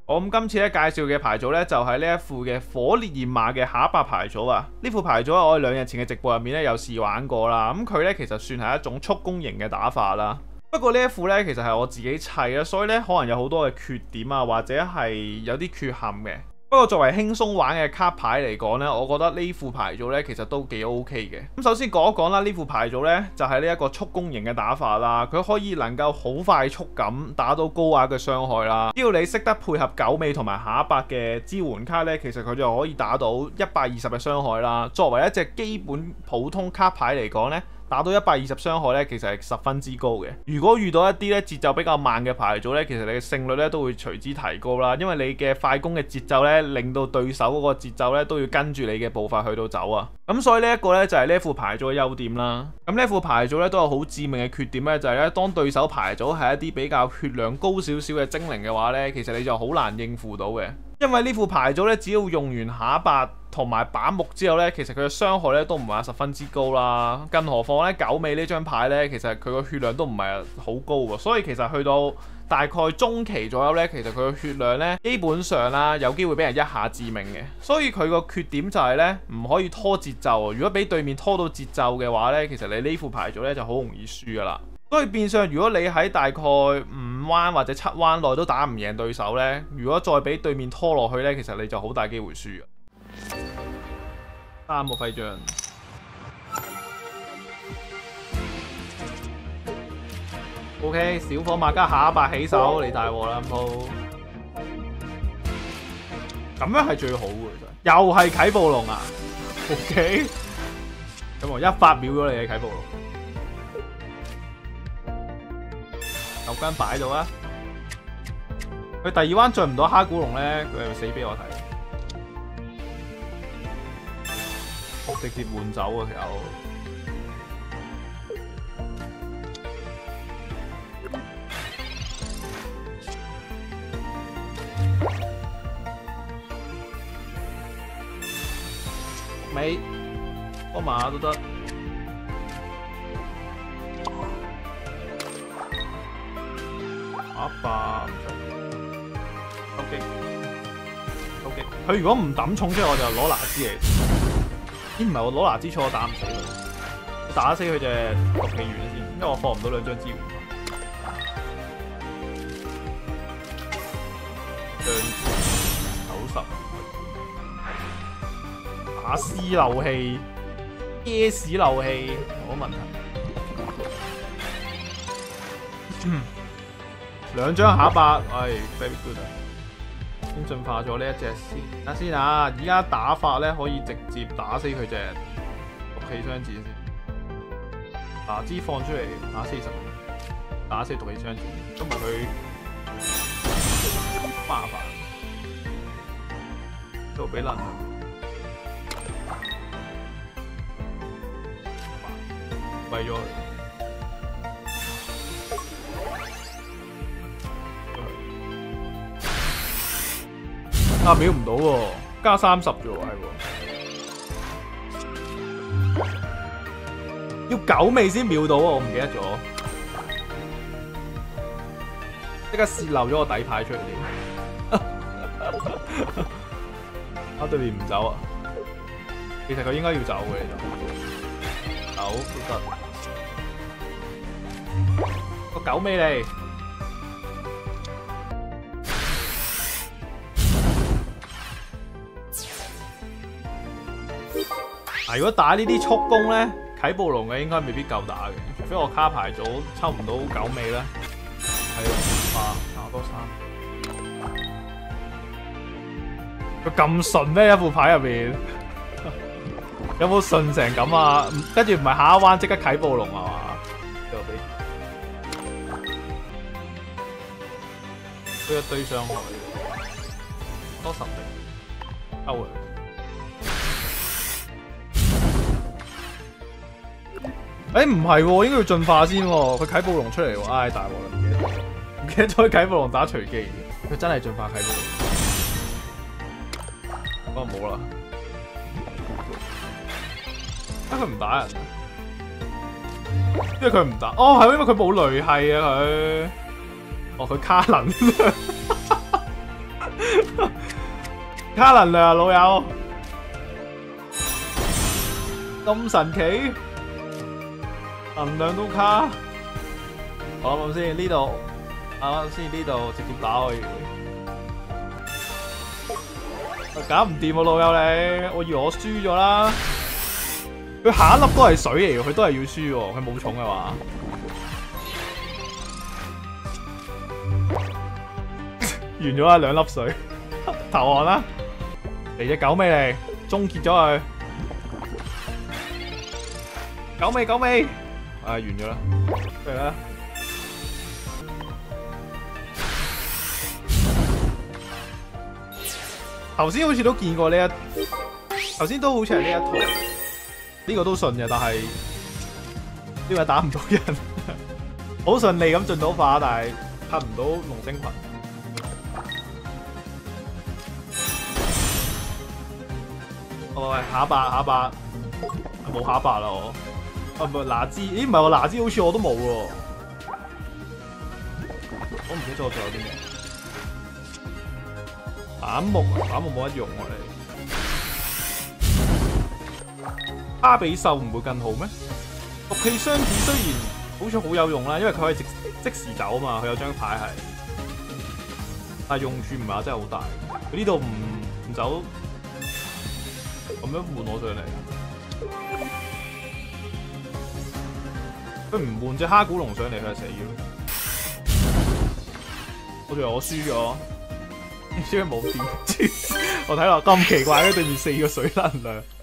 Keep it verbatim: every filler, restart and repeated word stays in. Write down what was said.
我咁今次咧介紹嘅牌組咧就係呢一副嘅火烈焰馬嘅下一百牌組啊！呢副牌組我喺兩日前嘅直播入面咧有試玩過啦，咁佢咧其實算係一種速攻型嘅打法啦。不過呢一副咧其實係我自己砌啦，所以咧可能有好多嘅缺點啊，或者係有啲缺陷嘅。不過作為輕鬆玩嘅卡牌嚟講呢，我覺得呢副牌組呢其實都幾 OK 嘅。咁首先講一講啦，呢副牌組呢就係呢一個速攻型嘅打法啦，佢可以能夠好快速咁打到高額嘅傷害啦。只要你識得配合九尾同埋下一百嘅支援卡呢，其實佢就可以打到一百二十嘅傷害啦。作為一隻基本普通卡牌嚟講呢，打到一百二十傷害咧，其實係十分之高嘅。如果遇到一啲咧節奏比較慢嘅牌組咧，其實你嘅勝率咧都會隨之提高啦。因為你嘅快攻嘅節奏咧，令到對手嗰個節奏咧都要跟住你嘅步伐去到走啊。咁所以呢一個咧就係呢一副牌組嘅優點啦。咁呢一副牌組咧都有好致命嘅缺點咧，就係咧當對手牌組係一啲比較血量高少少嘅精靈嘅話咧，其實你就好難應付到嘅。因為呢副牌組咧，只要用完下一百同埋把木之後咧，其實佢嘅傷害咧都唔係話十分之高啦。更何況咧九尾呢張牌咧，其實佢個血量都唔係好高喎，所以其實去到大概中期左右咧，其實佢個血量咧基本上啦有機會俾人一下致命嘅。所以佢個缺點就係咧唔可以拖節奏。如果俾對面拖到節奏嘅話咧，其實你呢副牌組咧就好容易輸噶啦。所以變相如果你喺大概五彎或者七彎內都打唔贏對手呢，如果再俾對面拖落去呢，其實你就好大機會輸嘅。三個徽章 ，OK， 小火馬加下一百起手嚟大鑊啦，鋪咁樣係最好嘅，又係啟暴龍啊 ，OK， 咁我一發秒咗你嘅啟暴龍。牛筋擺到啊！佢第二彎進唔到蝦古龍咧，佢係咪死俾我睇？直接換走啊！條尾波馬都得。一百收擊，收擊。佢如果唔抌重出嚟，我就攞拿支嚟。咦？唔係我攞拿支錯，我打唔死佢。打死佢隻毒氣員先，因為我放唔到兩張支援。兩九十，打絲漏氣，椰屎漏氣，冇問題。嗯。兩張下一百，唉 very good 啊！先進化咗呢一隻先，等下先啊！而家打法咧可以直接打死佢隻毒氣雙子先，拿支放出嚟打四十，打死毒氣雙子，今日佢麻煩，都俾能量，為咗。啊，秒唔到喎，加三十啫喎，係喎，要九尾先秒到啊！我唔記得咗，即刻泄漏咗個底牌出嚟添。啊，對面唔走啊？其實佢應該要走嘅，走都得。個九尾嚟。如果打呢啲速攻咧，啟暴龍嘅應該未必夠打嘅，除非我卡牌組抽唔到九尾咧，係啊，打多三。佢咁順咩？一副牌入面有冇順成咁啊？跟住唔係下一彎即刻啟暴龍啊嘛？就俾佢一堆傷害，多十零歐啊！誒唔係喎，應該要進化先喎。佢啟暴龍出嚟喎，唉大鑊啦！唔記得咗，唔記得咗啟暴龍打隨機，佢真係進化啟暴龍。不過冇啦，啊佢唔打人，因為佢唔打。哦係因為佢冇雷係啊佢。哦佢卡能， 卡能量啊，老友，咁神奇，能量都卡。我諗諗先，呢度，啱啱先呢度直接打可以。搞唔掂啊，老友你，我以為我輸咗啦。佢下一粒都係水嚟嘅，佢都係要輸喎，佢冇重嘅話。完咗啦，兩粒水，投降啦！嚟隻九尾嚟，終結咗佢。九尾九尾，啊完咗啦，嚟啦！頭先好似都見過呢一，頭先都好似係呢一套，呢個都順嘅，但係呢個打唔到人，好順利咁進到化，但係拍唔到龍星群。哦喂，下一把下一把，冇下一把啦我，啊唔係拿枝，咦唔係喎拿枝好似我都冇喎，我唔記得咗仲有啲咩。板木啊，板木冇得用我哋。巴比獸唔會更好咩？毒氣雙子雖然好似好有用啦，因為佢可以即即時走啊嘛，佢有張牌係，但係用處唔係話真係好大。佢呢度唔唔走，咁樣換我上嚟，佢唔換隻蝦古龍上嚟，佢就死咗。好似我輸咗。輸冇電，我睇落咁奇怪嘅，對面四個水能量。